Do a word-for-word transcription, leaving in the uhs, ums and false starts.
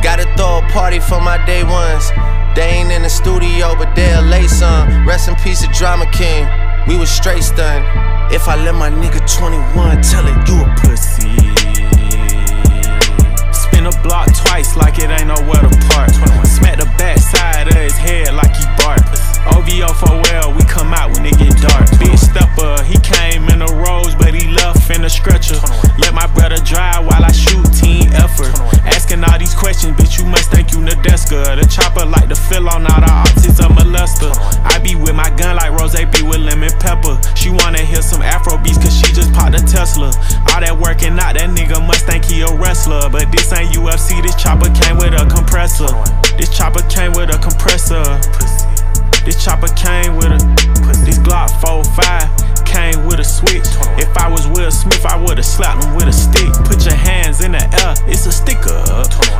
Gotta throw a party for my day ones. They ain't in the studio, but they'll lay some. Rest in peace of Drama King, we was straight stunned. If I let my nigga twenty-one tell it, you a pussy. Spin a block twice like it ain't nowhere to park. Smack the back side of his head like he bark. O V O for well, we come out when it get dark. Big stepper, he came in a Rose, but he left in a stretcher. Let my brother drive while I shoot, team effort. Asking all these questions, bitch, you must think you Nadeska. The chopper like to fill on all the autism molester. I be with my gun like Rose be with lemon pepper. She wanna hear some Afro beats cause she just popped a Tesla. All that working out, that nigga must think he a wrestler. But this ain't U F C, this chopper came with a compressor. This chopper came with a compressor. This chopper came with a, this Glock four five came with a switch. If I was Will Smith, I would've slapped him with a stick. Put your hands in the air, it's a sticker.